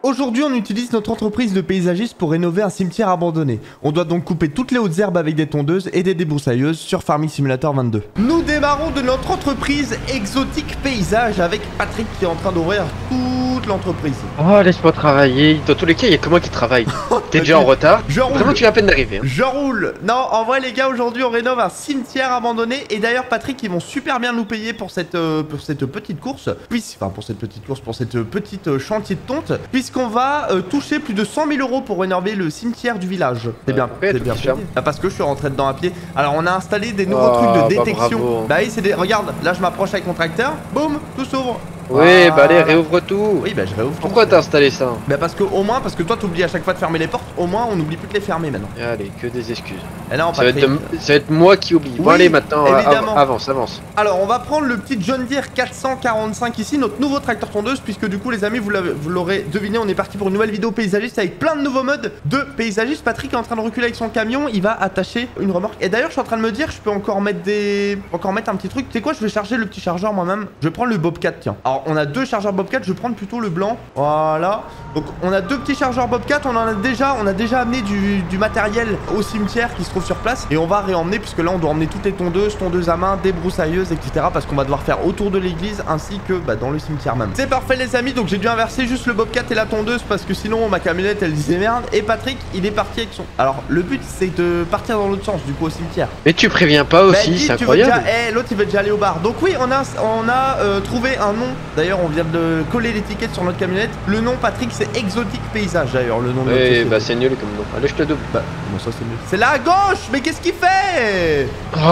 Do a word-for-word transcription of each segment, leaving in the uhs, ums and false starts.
Aujourd'hui, on utilise notre entreprise de paysagiste pour rénover un cimetière abandonné. On doit donc couper toutes les hautes herbes avec des tondeuses et des débroussailleuses sur Farming Simulator vingt-deux. Nous démarrons de notre entreprise Exotique Paysage avec Patrick qui est en train d'ouvrir toute l'entreprise. Oh, laisse-moi travailler. Dans tous les cas, il y a que moi qui travaille. T'es déjà en retard. Je roule. Vraiment, tu viens à peine d'arriver. Hein. Je roule. Non, en vrai, les gars, aujourd'hui, on rénove un cimetière abandonné. Et d'ailleurs, Patrick, ils vont super bien nous payer pour cette, euh, pour cette petite course. Puis, enfin, pour cette petite course, pour cette petite euh, chantier de tonte. Puisqu'on va euh, toucher plus de cent mille euros pour rénover le cimetière du village. C'est bien, ouais, c'est bien. Ah, parce que je suis rentré dedans à pied. Alors, on a installé des nouveaux oh, trucs de bah, détection. bravo. Bah oui, c'est des... Regarde, là, je m'approche avec mon tracteur. Boum, tout s'ouvre. Oui, voilà. bah allez, réouvre tout. Oui, bah je réouvre. Pourquoi t'as installé ça? Bah parce que au moins, parce que toi t'oublies à chaque fois de fermer les portes, au moins on n'oublie plus de les fermer maintenant. Allez, que des excuses. Et là, on ça, va être de... ça va être moi qui oublie. Bon oui, allez, maintenant, évidemment. avance, avance. Alors, on va prendre le petit John Deere quatre cent quarante-cinq ici, notre nouveau tracteur tondeuse, puisque du coup, les amis, vous l'aurez deviné, on est parti pour une nouvelle vidéo paysagiste avec plein de nouveaux modes de paysagiste. Patrick est en train de reculer avec son camion, il va attacher une remorque. Et d'ailleurs, je suis en train de me dire, je peux encore mettre des... Encore mettre un petit truc. Tu sais quoi, je vais charger le petit chargeur moi-même. Je vais prendre le Bobcat, tiens. Alors, on a deux chargeurs Bobcat, je vais prendre plutôt le blanc. Voilà. Donc, on a deux petits chargeurs Bobcat, on en a déjà, on a déjà amené du, du matériel au cimetière qui se trouve sur place. Et on va réemmener, puisque là, on doit emmener toutes les tondeuses, tondeuses à main, débroussailleuses, et cetera. Parce qu'on va devoir faire autour de l'église ainsi que bah, dans le cimetière même. C'est parfait, les amis. Donc, j'ai dû inverser juste le Bobcat et la tondeuse parce que sinon, ma camionnette, elle disait merde. Et Patrick, il est parti avec son. Alors, le but, c'est de partir dans l'autre sens, du coup, au cimetière. Mais tu préviens pas aussi, bah, c'est incroyable. Eh, hey, l'autre, il veut déjà aller au bar. Donc, oui, on a, on a euh, trouvé un nom. D'ailleurs, on vient de coller l'étiquette sur notre camionnette. Le nom, Patrick, c'est Exotique Paysage, d'ailleurs, le nom de notre Oui, société. bah c'est nul comme nom. Allez, je te double. Bah, comment ça, c'est nul? C'est là à gauche. Mais qu'est-ce qu'il fait?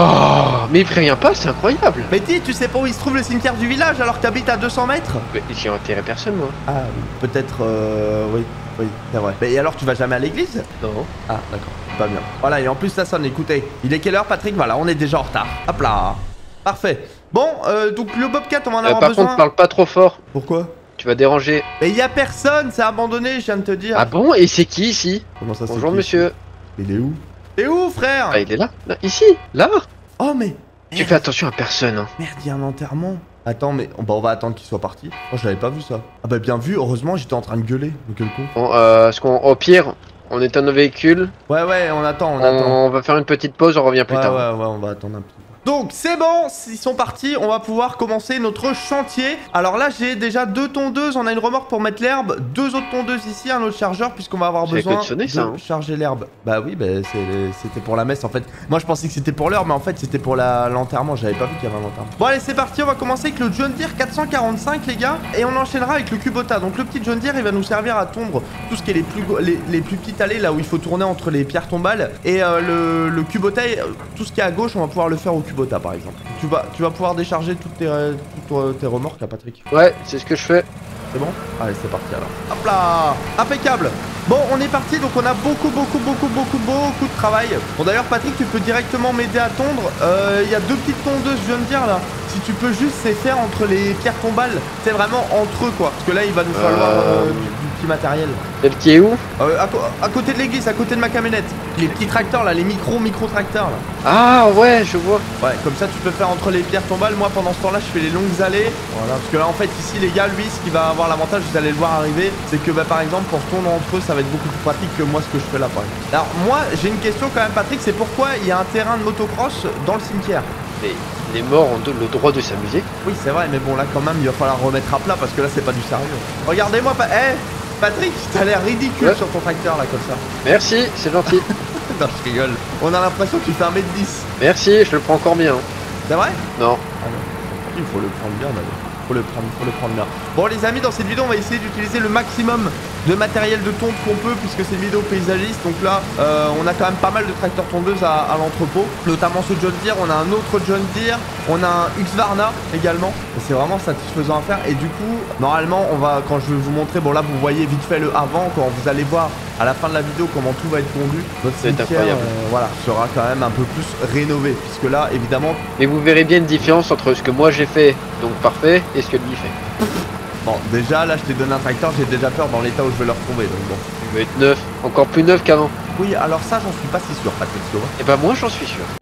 Oh, mais il prévient pas, c'est incroyable. Mais dis, tu sais pas où il se trouve le cimetière du village alors que t'habites à deux cents mètres? Mais j'y ai enterré personne, moi. Ah oui, peut-être, euh, oui, oui, c'est vrai. Mais et alors, tu vas jamais à l'église? Non. Ah, d'accord, pas bien. Voilà, et en plus, ça sonne, écoutez. Il est quelle heure, Patrick? Voilà, on est déjà en retard. Hop là. Parfait. Bon, euh, donc le Bobcat, on va en euh, avoir par besoin. contre, parle pas trop fort. Pourquoi? Tu vas déranger. Mais il y a personne, c'est abandonné, je viens de te dire. Ah bon? Et c'est qui ici? Comment ça, c'est Bonjour, qui? monsieur. Il est où? T'es où, frère? Ah, il est là, là, ici, là. Oh, mais... Tu fais attention à personne, hein. Merde, il y a un enterrement. Attends, mais bah, on va attendre qu'il soit parti. Oh, je l'avais pas vu ça. Ah bah bien vu, heureusement, j'étais en train de gueuler. Mais quel con. Bon, euh, ce qu'on, au pire, on éteint nos véhicules. Ouais, ouais, on attend, on, On, attend. on va faire une petite pause, on revient plus ouais, tard. Ouais, ouais, on va attendre un peu. Donc c'est bon, ils sont partis, on va pouvoir commencer notre chantier. Alors là j'ai déjà deux tondeuses, on a une remorque pour mettre l'herbe, deux autres tondeuses ici, un autre chargeur puisqu'on va avoir besoin sonner, de ça, hein. charger l'herbe. Bah oui, bah, c'était pour la messe en fait. Moi je pensais que c'était pour l'heure mais en fait c'était pour l'enterrement, j'avais pas vu qu'il y avait un enterrement. Bon allez c'est parti, on va commencer avec le John Deere quatre cent quarante-cinq les gars. Et on enchaînera avec le Kubota. Donc le petit John Deere il va nous servir à tondre tout ce qui est les plus, les, les plus petites allées là où il faut tourner entre les pierres tombales. Et euh, le, le Kubota, tout ce qui est à gauche on va pouvoir le faire au Kubota par exemple. Tu vas, tu vas pouvoir décharger toutes tes, toutes tes remorques là, Patrick. Ouais, c'est ce que je fais. C'est bon? Allez, c'est parti alors. Hop là! Impeccable! Bon, on est parti, donc on a beaucoup, beaucoup, beaucoup, beaucoup, beaucoup de travail. Bon, d'ailleurs, Patrick, tu peux directement m'aider à tondre. Euh, Il y a deux petites tondeuses, je viens de dire là. Si tu peux juste les faire entre les pierres tombales, c'est vraiment entre eux quoi. Parce que là, il va nous falloir euh, du, du petit matériel. Celle qui est où? euh, à, à côté de l'église, à côté de ma camionnette. Les petits tracteurs là, les micro, micro tracteurs là. Ah ouais, je vois. Ouais, comme ça tu peux faire entre les pierres tombales. Moi pendant ce temps là je fais les longues allées. Voilà, parce que là en fait ici les gars, lui ce qui va avoir l'avantage, vous allez le voir arriver, c'est que bah par exemple pour tourner entre eux ça va être beaucoup plus pratique que moi ce que je fais là par exemple. Alors moi j'ai une question quand même Patrick, c'est pourquoi il y a un terrain de motocross dans le cimetière? Mais les morts ont le droit de s'amuser. Oui c'est vrai, mais bon là quand même il va falloir remettre à plat parce que là c'est pas du sérieux. Regardez-moi, pa eh Patrick, t'as l'air ridicule ouais. sur ton tracteur là comme ça. Merci, c'est gentil. Non je rigole. On a l'impression que tu fais un mètre dix. Merci, je le prends encore bien. C'est vrai? Non. Ah non. Il faut le prendre bien d'ailleurs. Faut le prendre, faut le prendre bien. Bon les amis, dans cette vidéo on va essayer d'utiliser le maximum de matériel de tonte qu'on peut puisque c'est une vidéo paysagiste. Donc là euh, on a quand même pas mal de tracteurs tondeuses à, à l'entrepôt, notamment ce John Deere, on a un autre John Deere, on a un Husqvarna également. Et c'est vraiment satisfaisant à faire. Et du coup normalement on va, quand je vais vous montrer, bon là vous voyez vite fait le avant, quand vous allez voir à la fin de la vidéo comment tout va être pondu, notre cimetière euh, voilà, sera quand même un peu plus rénové puisque là évidemment. Et vous verrez bien une différence entre ce que moi j'ai fait, donc parfait, et ce que lui fait. Bon, déjà là je t'ai donné un tracteur, j'ai déjà peur dans l'état où je vais le retrouver, donc bon. Il va être neuf, encore plus neuf qu'avant. Oui, alors ça j'en suis pas si sûr, Patrick, tu vois. Et bah moi j'en suis sûr.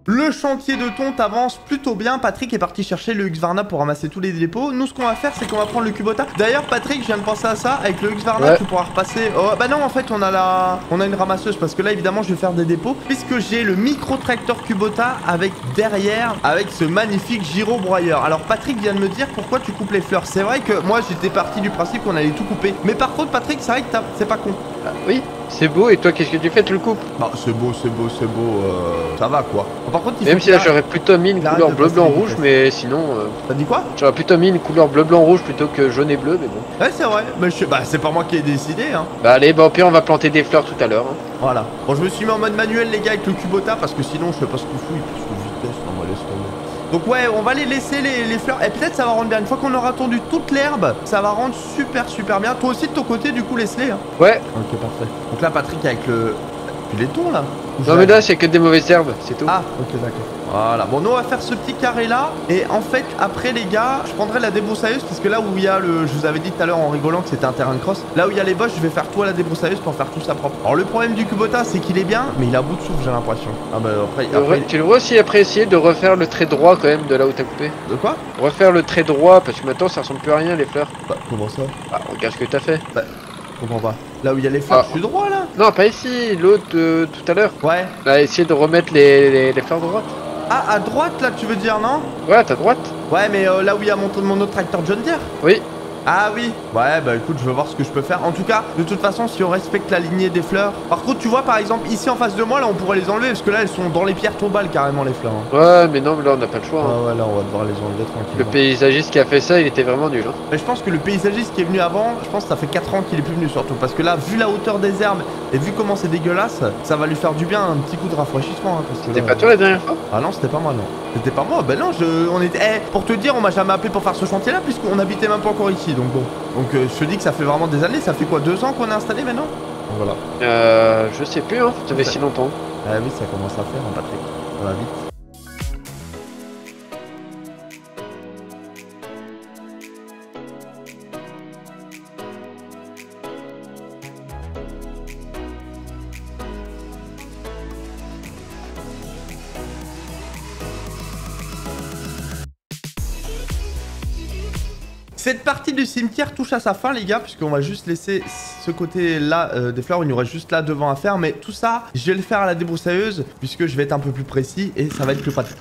Le chantier de tonte avance plutôt bien. Patrick est parti chercher le Husqvarna pour ramasser tous les dépôts. Nous, ce qu'on va faire, c'est qu'on va prendre le Kubota. D'ailleurs, Patrick, je viens de penser à ça. Avec le Husqvarna, ouais. tu pourras repasser. Oh, bah non, en fait, on a la, on a une ramasseuse parce que là, évidemment, je vais faire des dépôts puisque j'ai le micro tracteur Kubota avec derrière, avec ce magnifique gyrobroyeur. Alors, Patrick vient de me dire pourquoi tu coupes les fleurs. C'est vrai que moi, j'étais parti du principe qu'on allait tout couper. Mais par contre, Patrick, c'est vrai que c'est pas con. Ah, oui. C'est beau, et toi qu'est-ce que tu fais? Tu le coupes? Bah c'est beau, c'est beau, c'est beau, euh, ça va quoi. Par contre, il Même faut si là j'aurais plutôt mis une couleur bleu, blanc, rouge, mais sinon... Euh... T'as dit quoi? J'aurais plutôt mis une couleur bleu, blanc, rouge plutôt que jaune et bleu, mais bon. Ouais c'est vrai, mais je... bah c'est pas moi qui ai décidé hein. Bah allez, bah au pire on va planter des fleurs tout à l'heure. Hein. Voilà. Bon je me suis mis en mode manuel les gars avec le Kubota parce que sinon je sais pas ce qu'il fout, il pousse de vitesse, on va laisser tomber. Donc ouais, on va les laisser les, les fleurs. Et peut-être ça va rendre bien. Une fois qu'on aura tondu toute l'herbe, ça va rendre super super bien. Toi aussi de ton côté, du coup, laisse-les. Hein. Ouais. Ok, parfait. Donc là, Patrick avec le... Puis les tons là. Non mais là, c'est que des mauvaises herbes, c'est tout. Ah, ok, d'accord. Voilà. Bon, nous, on va faire ce petit carré là. Et en fait, après, les gars, je prendrai la débroussailleuse. Parce que là où il y a le... Je vous avais dit tout à l'heure en rigolant que c'était un terrain de cross. Là où il y a les boches, je vais faire tout à la débroussailleuse pour faire tout ça propre. Alors, le problème du Kubota, c'est qu'il est bien, mais il a bout de souffle, j'ai l'impression. Ah bah après... après... Tu le vois aussi après essayer de refaire le trait droit quand même de là où t'as coupé. De quoi? Refaire le trait droit, parce que maintenant ça ressemble plus à rien les fleurs. Bah, comment ça? Bah, regarde ce que t'as fait. Bah, je comprends pas. Là où il y a les fleurs, ah. je suis droit là? Non, pas ici, l'autre euh, tout à l'heure. Ouais. Bah, essayer de remettre les, les, les fleurs droites. Ah, à droite là, tu veux dire, non? Ouais, à ta droite. Ouais, mais euh, là où il y a mon, mon autre tracteur John Deere? Oui. Ah oui. Ouais, bah écoute, je vais voir ce que je peux faire. En tout cas, de toute façon, si on respecte la lignée des fleurs. Par contre, tu vois, par exemple, ici en face de moi, là, on pourrait les enlever parce que là, elles sont dans les pierres tombales carrément, les fleurs. Hein. Ouais, mais non, mais là, on n'a pas le choix. Ah hein. ouais, là, on va devoir les enlever tranquillement. Le paysagiste qui a fait ça, il était vraiment nul. Hein. Mais je pense que le paysagiste qui est venu avant, je pense que ça fait quatre ans qu'il est plus venu surtout. Parce que là, vu la hauteur des herbes et vu comment c'est dégueulasse, ça va lui faire du bien, un petit coup de rafraîchissement. Hein, c'était pas toi la dernière fois? Ah non, c'était pas moi, non. C'était pas moi. Ben non, je, on était. Eh, pour te dire, on m'a jamais appelé pour faire ce chantier-là puisqu'on habitait même pas encore ici. Donc bon. Donc euh, je te dis que ça fait vraiment des années. Ça fait quoi, deux ans qu'on est installé maintenant? Donc, voilà. Euh, je sais plus. Hein. Ça fait si longtemps. Ah oui, ça commence à faire, hein, Patrick. Ça va vite. Cette partie du cimetière touche à sa fin les gars, puisqu'on va juste laisser ce côté là euh, des fleurs, il nous reste juste là devant à faire, mais tout ça je vais le faire à la débroussailleuse puisque je vais être un peu plus précis et ça va être plus pratique.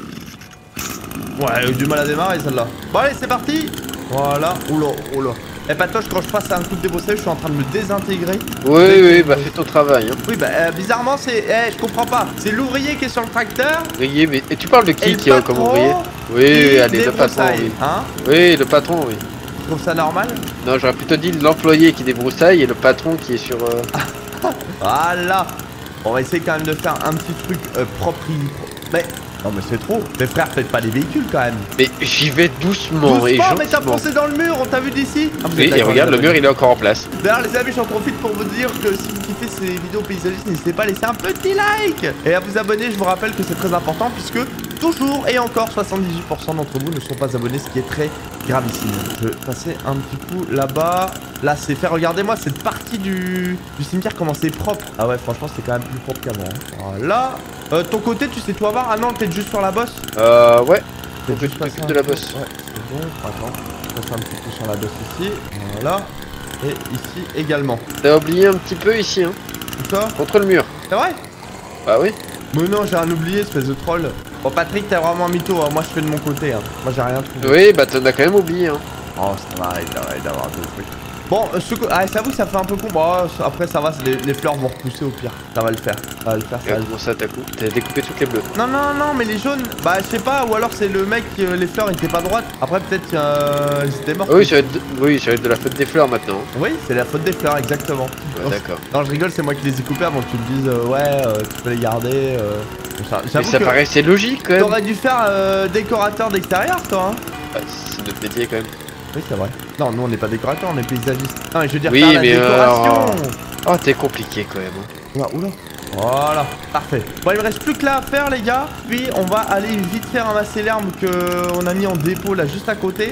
Ouais, eu du mal à démarrer celle-là. Bon allez c'est parti. Voilà, oula, oula. Eh Patoche, quand je passe à un coup de débroussailleuse, je suis en train de me désintégrer. Oui, oui, bah fais ton travail. Hein. Oui, bah euh, bizarrement, c'est. Eh, je comprends pas. C'est l'ouvrier qui est sur le tracteur. Ouvrier, mais. Et tu parles de qui qui est comme ouvrier? Oui, oui, allez, le patron. Oui. Hein? Oui, le patron, oui. Tu trouves ça normal? Non, j'aurais plutôt dit l'employé qui débroussaille et le patron qui est sur. Euh... Voilà. On va essayer quand même de faire un petit truc euh, propre. Mais. Non mais c'est trop. Mais frère, faites pas les véhicules quand même. Mais j'y vais doucement, doucement et gentiment. Mais t'as foncé dans le mur, on t'a vu d'ici. Ah, oui, et regarde, le mur il est encore en place. D'ailleurs les amis, j'en profite pour vous dire que si vous kiffez ces vidéos paysagistes, n'hésitez pas à laisser un petit like et à vous abonner. Je vous rappelle que c'est très important puisque toujours et encore soixante-dix-huit pour cent d'entre vous ne sont pas abonnés, ce qui est très gravissime. Je vais passer un petit coup là-bas. Là c'est fait, regardez-moi cette partie du, du cimetière comment c'est propre. Ah ouais franchement c'est quand même plus propre qu'avant. Hein. Voilà. Euh, ton côté tu sais tout avoir? Ah non, t'es juste sur la bosse? Euh ouais. T'es juste passer de la bosse. Ouais c'est bon, attends. Je passe un petit coup sur la bosse ici. Voilà. Et ici également. T'as oublié un petit peu ici hein. Tout ça? Contre le mur. C'est vrai? Bah oui. Mais non, j'ai rien oublié, espèce de troll. Bon, Patrick, t'es vraiment un mytho, hein. Moi je fais de mon côté. Hein. Moi j'ai rien trouvé. Oui, bah t'en as quand même oublié. Hein. Oh, ça va, arrête d'avoir deux trucs. Bon, euh, ce ah, ça vous, ça fait un peu con. Bon, après, ça va, les, les fleurs vont repousser au pire. Ça va le faire. Ça va le faire. Ça va le... Comment ça, t'as coup... découpé toutes les bleues? Non, non, non, mais les jaunes, bah je sais pas. Ou alors c'est le mec, euh, les fleurs étaient pas droites. Après, peut-être euh, ils étaient morts. Oui, ça va, être de... oui, ça va être de la faute des fleurs maintenant. Oui, c'est la faute des fleurs, exactement. Ouais, d'accord. Non, je rigole, c'est moi qui les ai coupés avant que tu me dises, euh, ouais, euh, tu peux les garder. Euh... Mais ça que paraissait logique quand même. T'aurais dû faire euh, décorateur d'extérieur, toi. Hein. Bah, c'est notre métier quand même. Oui, c'est vrai. Non, nous on n'est pas décorateur, on est paysagiste. Non, mais je veux dire, oui, faire la mais décoration. Euh... Oh, t'es compliqué quand même. Oula, oula. Voilà, parfait. Bon, il me reste plus que là à faire, les gars. Puis on va aller vite faire ramasser l'herbe qu'on a mis en dépôt là juste à côté.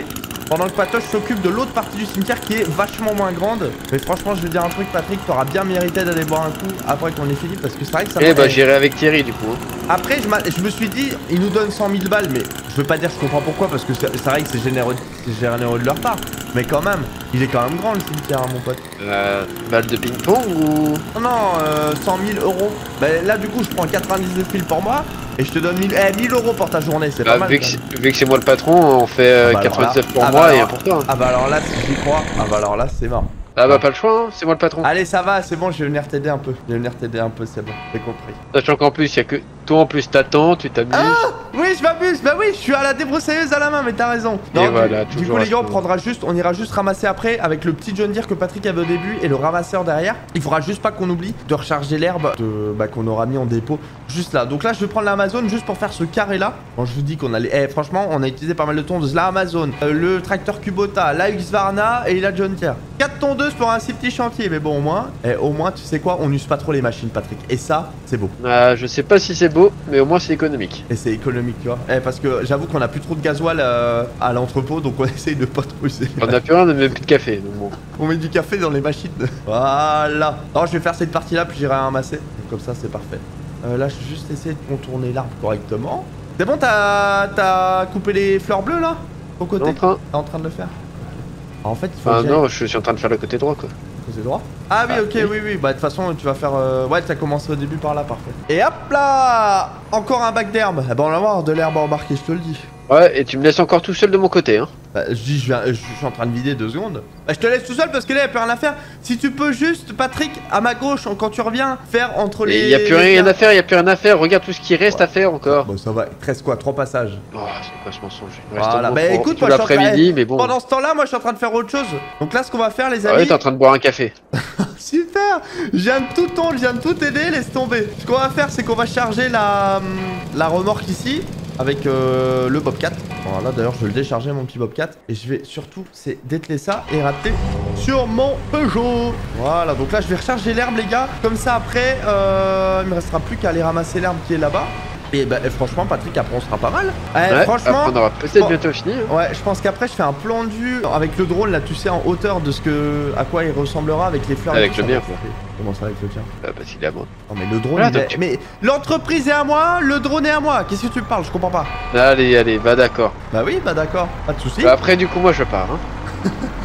Pendant que Patoche s'occupe de l'autre partie du cimetière qui est vachement moins grande. Mais franchement, je vais dire un truc, Patrick, t'auras bien mérité d'aller boire un coup après qu'on ait fini parce que c'est vrai que ça. Eh bah j'irai avec Thierry du coup. Après, je, je me suis dit, ils nous donnent cent mille balles, mais je veux pas dire je comprends pourquoi parce que c'est vrai que c'est généreux, généreux de leur part. Mais quand même, il est quand même grand le cimetière, hein, mon pote. Euh, balle de ping-pong ou. Non, non, euh, cent mille euros. Bah là, du coup, je prends quatre-vingt-dix-neuf mille pour moi. Et je te donne mille, eh, mille euros pour ta journée, c'est bah, pas mal. Vu que, vu que c'est moi le patron, on fait euh, ah bah quatre-vingt-dix-neuf pour ah moi bah alors, et un pour toi. Hein. Ah bah alors là, si j'y crois, ah bah alors là, c'est mort. Ah bah pas le choix, hein, c'est moi le patron. Allez, ça va, c'est bon, je vais venir t'aider un peu. Je vais venir t'aider un peu, c'est bon, j'ai compris. Sachant qu'en plus, il y a que toi en plus t'attends, tu t'amuses. Ah oui, je m'amuse, bah oui, je suis à la débroussailleuse à la main, mais t'as raison. Non, et du, voilà, du coup, les gars, on prendra juste, on ira juste ramasser après avec le petit John Deere que Patrick avait au début et le ramasseur derrière. Il faudra juste pas qu'on oublie de recharger l'herbe bah, qu'on aura mis en dépôt juste là. Donc là, je vais prendre l'Amazon juste pour faire ce carré là. Bon, je vous dis qu'on allait. Eh, franchement, on a utilisé pas mal de tondeuses. La Amazon, euh, le tracteur Kubota, la Husqvarna et la John Deere. quatre tondeuses pour un si petit chantier, mais bon, au moins, eh, au moins, tu sais quoi, on n'use pas trop les machines, Patrick. Et ça, c'est beau. Euh, je sais pas si c'est beau, mais au moins c'est économique. Et c'est économique, tu vois. Eh, parce que j'avoue qu'on a plus trop de gasoil euh, à l'entrepôt, donc on essaye de pas trop user. On a plus rien, on a même plus de café. Donc bon. On met du café dans les machines. Voilà. Alors, je vais faire cette partie là, puis j'irai ramasser. Donc, comme ça, c'est parfait. Euh, là, je vais juste essayer de contourner l'arbre correctement. C'est bon, t'as coupé les fleurs bleues là au côté? En train. T'es en train de le faire? Alors, en fait, il faut. Ah non, je suis en train de faire le côté droit quoi. Côté droit? Ah oui, ah, ok, oui, oui. oui. Bah, de toute façon, tu vas faire. Euh... Ouais, t'as commencé au début par là, parfait. Et hop là! Encore un bac d'herbe. Eh ben, on va avoir de l'herbe à embarquer, je te le dis. Ouais, et tu me laisses encore tout seul de mon côté, hein. Bah, je dis, je, viens, je suis en train de vider deux secondes. Bah, je te laisse tout seul parce que là, il n'y a plus rien à faire. Si tu peux juste, Patrick, à ma gauche, quand tu reviens, faire entre les. Il n'y a plus rien à faire, il n'y a plus rien à faire. Regarde tout ce qui reste ouais. à faire encore. Bon, ça va, il te reste quoi? Trois passages. Oh, c'est quoi ce mensonge? Voilà, bah écoute, moi, l'après-midi, mais bon. Pendant ce temps-là, moi, je suis en train de faire autre chose. Donc là, ce qu'on va faire, les amis. Ah ouais, t'es en train de boire un café. Super! Je viens de tout ton, je viens de tout aider, laisse tomber. Ce qu'on va faire, c'est qu'on va charger la, la remorque ici. Avec euh, le Bobcat. Voilà, d'ailleurs, je vais le décharger, mon petit Bobcat. Et je vais surtout, c'est dételer ça et rater sur mon Peugeot. Voilà, donc là, je vais recharger l'herbe, les gars. Comme ça, après, euh, il me restera plus qu'à aller ramasser l'herbe qui est là-bas. Et bah, franchement, Patrick, après, on sera pas mal. Eh, ouais, franchement, on aura peut-être bientôt fini. Hein. Ouais, je pense qu'après, je fais un plan de vue avec le drone, là, tu sais, en hauteur de ce que, à quoi il ressemblera avec les fleurs. Avec le mien, quoi. Comment ça, avec le tien? Bah, parce qu'il est à moi. Non, mais le drone, voilà, il est... tu... Mais l'entreprise est à moi, le drone est à moi. Qu'est-ce que tu me parles? Je comprends pas. Allez, allez, bah d'accord. Bah oui, bah d'accord, pas de soucis. Bah, après, du coup, moi, je pars. Hein.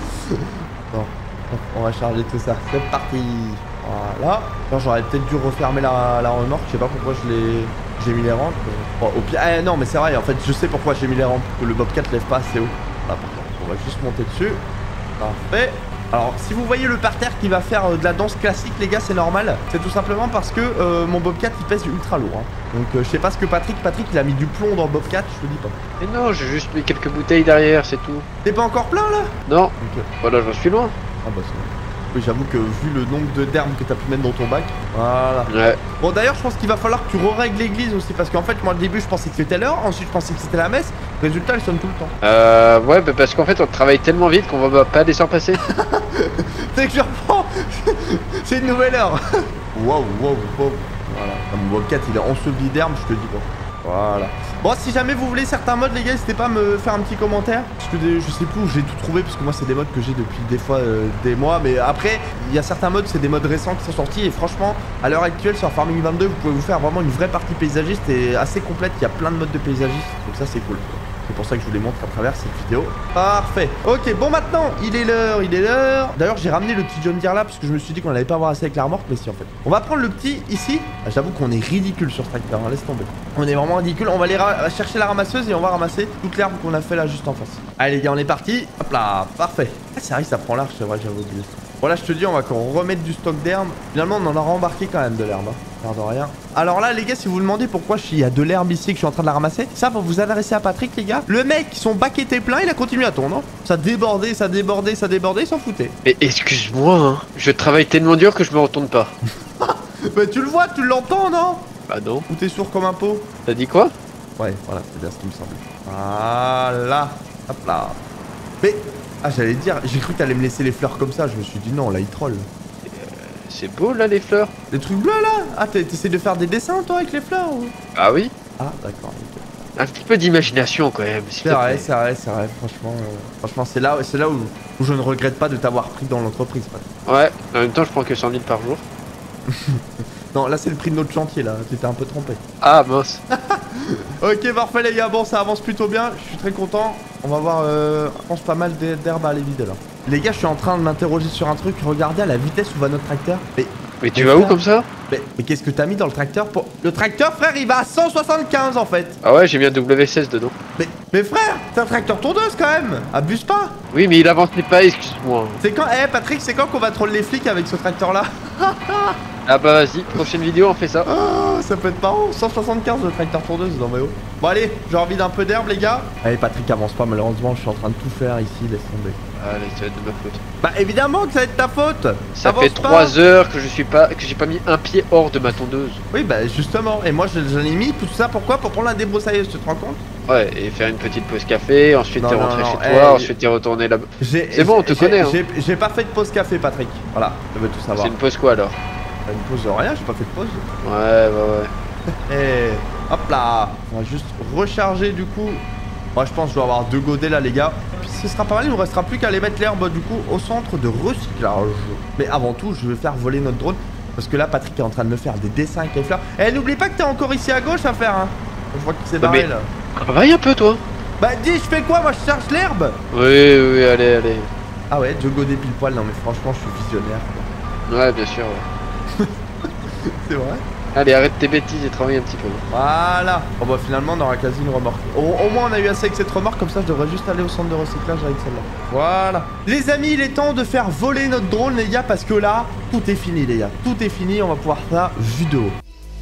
Bon, on va charger tout ça. C'est parti. Voilà. J'aurais peut-être dû refermer la, la remorque. Je sais pas pourquoi je l'ai. J'ai mis les rampes. Bon, au pire. Eh, non, mais c'est vrai. En fait, je sais pourquoi j'ai mis les rampes. Que le Bobcat lève pas assez haut. Là, par contre, on va juste monter dessus. Parfait. Alors, si vous voyez le parterre qui va faire euh, de la danse classique, les gars, c'est normal. C'est tout simplement parce que euh, mon Bobcat, il pèse ultra lourd. Hein. Donc, euh, je sais pas ce que Patrick. Patrick, il a mis du plomb dans le Bobcat. Je te dis pas. Mais non, j'ai juste mis quelques bouteilles derrière, c'est tout. T'es pas encore plein là? Non. Okay. Voilà, j'en suis loin. Ah bah c'est bon. Oui, j'avoue que vu le nombre de d'herbes que t'as pu mettre dans ton bac, voilà. Ouais. Bon, d'ailleurs, je pense qu'il va falloir que tu re-règles l'église aussi, parce qu'en fait, moi, au début, je pensais que c'était l'heure, ensuite, je pensais que c'était la messe. Résultat, elle sonne tout le temps. Euh, ouais, bah parce qu'en fait, on travaille tellement vite qu'on va pas laisser en passer. C'est que je reprends. C'est une nouvelle heure. Waouh, waouh, waouh. Voilà. Mon Bobcat, il est enseveli d'herbes, je te dis pas. Voilà. Bon, si jamais vous voulez certains modes, les gars, n'hésitez pas à me faire un petit commentaire. Parce que des, je sais plus où j'ai tout trouvé, parce que moi, c'est des modes que j'ai depuis des fois euh, des mois. Mais après, il y a certains modes, c'est des modes récents qui sont sortis. Et franchement, à l'heure actuelle, sur Farming vingt-deux, vous pouvez vous faire vraiment une vraie partie paysagiste et assez complète. Il y a plein de modes de paysagiste. Donc ça, c'est cool. C'est pour ça que je vous les montre à travers cette vidéo. Parfait. Ok, bon maintenant, il est l'heure, il est l'heure. D'ailleurs, j'ai ramené le petit John Deere là parce que je me suis dit qu'on n'allait pas avoir assez avec la remorque, mais si en fait. On va prendre le petit ici. Ah, j'avoue qu'on est ridicule sur ce tracteur, hein, laisse tomber. On est vraiment ridicule. On va aller chercher la ramasseuse et on va ramasser toute l'herbe qu'on a fait là juste en face. Allez les gars, on est parti. Hop là, parfait. Ah, c'est vrai que ça prend large, c'est vrai, j'avais oublié. Bon là, je te dis, on va qu'on remette du stock d'herbe. Finalement, on en a rembarqué quand même de l'herbe. Hein. De rien. Alors là les gars, si vous vous demandez pourquoi il y a de l'herbe ici que je suis en train de la ramasser, ça pour vous adresser à Patrick les gars. Le mec, son bac était plein, il a continué à tourner. Ça débordait, ça débordait, ça débordait, il s'en foutait. Mais excuse-moi, hein, je travaille tellement dur que je me retourne pas. Mais tu le vois, tu l'entends non? Bah non. Ou t'es sourd comme un pot? T'as dit quoi? Ouais, voilà, c'est bien ce qui me semble. Voilà. Hop là. Mais, ah j'allais dire, j'ai cru que t'allais me laisser les fleurs comme ça, je me suis dit non, là il troll. C'est beau là les fleurs. Les trucs bleus là? Ah t'essaies de faire des dessins toi avec les fleurs ou... Ah oui. Ah d'accord, ok. Un petit peu d'imagination quand même. C'est vrai, c'est vrai, c'est vrai, franchement, euh, franchement c'est là, c'est là où, où je ne regrette pas de t'avoir pris dans l'entreprise. Ouais, en même temps je prends que cent mille par jour. Non, là c'est le prix de notre chantier là, tu t'es un peu trompé. Ah mince. Ok, parfait les gars, bon ça avance plutôt bien, je suis très content. On va voir, euh, je pense pas mal d'herbe à aller vider là. Les gars, je suis en train de m'interroger sur un truc, regardez à la vitesse où va notre tracteur. Mais, mais tu vas où comme ça? Mais, mais qu'est-ce que t'as mis dans le tracteur pour... Le tracteur frère il va à cent soixante-quinze en fait. Ah ouais, j'ai mis un W seize dedans. Mais, mais frère, c'est un tracteur tondeuse quand même. Abuse pas. Oui mais il avance pas, excuse-moi. C'est quand, eh hey, Patrick, c'est quand qu'on va troller les flics avec ce tracteur là? Ah bah vas-y, prochaine vidéo on fait ça. Oh, ça peut être marrant, cent soixante-quinze de tracteur tondeuse dans mes hauts. Bon allez, j'ai envie d'un peu d'herbe les gars. Allez Patrick avance pas malheureusement, je suis en train de tout faire ici, laisse tomber. Allez, ça va être de ma faute. Bah évidemment que ça va être ta faute. Ça fait trois heures que je suis pas, que j'ai pas mis un pied hors de ma tondeuse. Oui bah justement, et moi je, je l'ai mis tout ça pourquoi? Pour prendre la débroussailleuse, tu te rends compte? Ouais, et faire une petite pause café, ensuite t'es rentré non, chez hey, toi, ensuite t'es retourné là-bas. C'est bon, on te connaît hein. J'ai pas fait de pause café Patrick, voilà, je veux tout savoir. C'est une pause quoi alors? Une pause de rien, j'ai pas fait de pause. Ouais, bah ouais. Et hop là, on va juste recharger du coup. Moi je pense que je dois avoir deux godets là les gars. Puis ce sera pas mal, il nous restera plus qu'à aller mettre l'herbe du coup au centre de recyclage. Mais avant tout, je vais faire voler notre drone. Parce que là Patrick est en train de me faire des dessins avec les fleurs. Eh n'oublie pas que t'es encore ici à gauche à faire hein. Je vois qu'il s'est barré mais... là. Travaille un peu toi. Bah dis, je fais quoi? Moi je cherche l'herbe. Oui, oui, allez, allez. Ah ouais, deux godets pile poil, non mais franchement je suis visionnaire quoi. Ouais, bien sûr, ouais. C'est vrai. Allez, arrête tes bêtises et travaille un petit peu. Voilà. Bon bah finalement on aura quasi une remorque. Au, au moins on a eu assez avec cette remorque, comme ça je devrais juste aller au centre de recyclage avec celle-là. Voilà. Les amis, il est temps de faire voler notre drone les gars, parce que là, tout est fini les gars. Tout est fini, on va pouvoir faire vue de haut.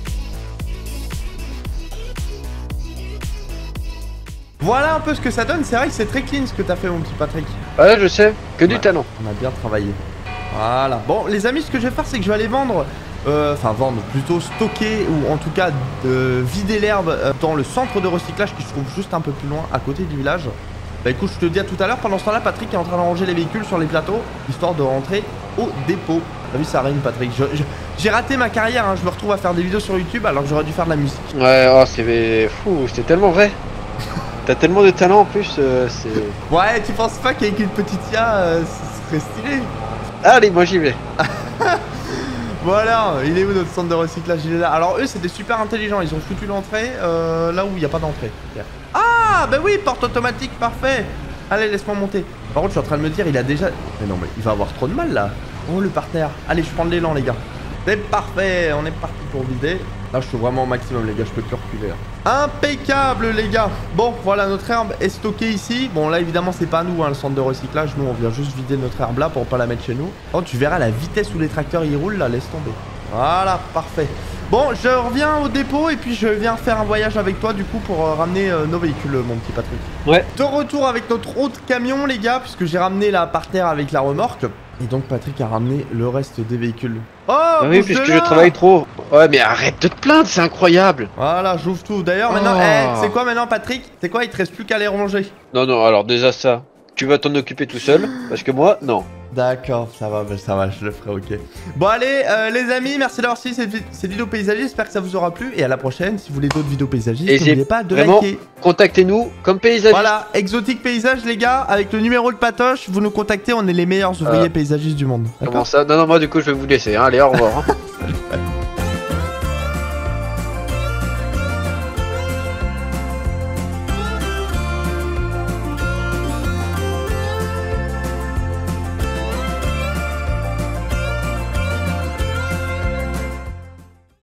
Voilà un peu ce que ça donne, c'est vrai que c'est très clean ce que t'as fait mon petit Patrick. Ouais je sais, que du ouais, talent. On a bien travaillé. Voilà. Bon les amis, ce que je vais faire c'est que je vais aller vendre... Enfin euh, vendre, plutôt stocker ou en tout cas euh, vider l'herbe euh, dans le centre de recyclage qui se trouve juste un peu plus loin à côté du village. Bah écoute, je te dis à tout à l'heure. Pendant ce temps là Patrick est en train de ranger les véhicules sur les plateaux histoire de rentrer au dépôt. T'as vu ça règne Patrick, j'ai raté ma carrière hein. Je me retrouve à faire des vidéos sur YouTube alors que j'aurais dû faire de la musique. Ouais, oh c'est fou, c'est tellement vrai. T'as tellement de talent en plus, euh, c'est... Ouais, tu penses pas qu'avec une petite I A euh, ce serait stylé? Allez, moi j'y vais. Voilà, il est où notre centre de recyclage? Il est là. Alors eux c'était super intelligent, ils ont foutu l'entrée euh, là où il n'y a pas d'entrée. Ah bah oui, porte automatique, parfait. Allez, laisse-moi monter. Par contre je suis en train de me dire, il a déjà... Mais non mais il va avoir trop de mal là. Oh le parterre. Allez, je prends de l'élan les gars. C'est parfait, on est parti pour vider. Là je suis vraiment au maximum les gars, je peux plus reculer là. Impeccable les gars. Bon voilà, notre herbe est stockée ici. Bon là évidemment c'est pas nous hein, le centre de recyclage. Nous on vient juste vider notre herbe là pour pas la mettre chez nous. Oh tu verras la vitesse où les tracteurs ils roulent là, laisse tomber. Voilà, parfait. Bon je reviens au dépôt et puis je viens faire un voyage avec toi du coup pour euh, ramener euh, nos véhicules mon petit Patrick. Ouais. De retour avec notre autre camion les gars, puisque j'ai ramené la par terre avec la remorque. Et donc Patrick a ramené le reste des véhicules. Oh ah oui, puisque je travaille trop. Ouais, mais arrête de te plaindre, c'est incroyable. Voilà, j'ouvre tout. D'ailleurs, oh. maintenant, hey, c'est quoi maintenant, Patrick? C'est quoi? Il te reste plus qu'à les ranger. Non, non, alors déjà ça, tu vas t'en occuper tout seul, parce que moi, non. D'accord, ça va, ça va, je le ferai, ok. Bon allez, euh, les amis, merci d'avoir suivi cette, cette vidéo paysagiste, j'espère que ça vous aura plu. Et à la prochaine, si vous voulez d'autres vidéos paysagistes, n'oubliez pas de vraiment, liker. Contactez-nous comme paysagiste. Voilà, Exotique Paysage, les gars, avec le numéro de Patoche, vous nous contactez, on est les meilleurs ouvriers euh, paysagistes du monde. Comment ça? Non, non, moi du coup, je vais vous laisser, hein. Allez, au revoir. Hein.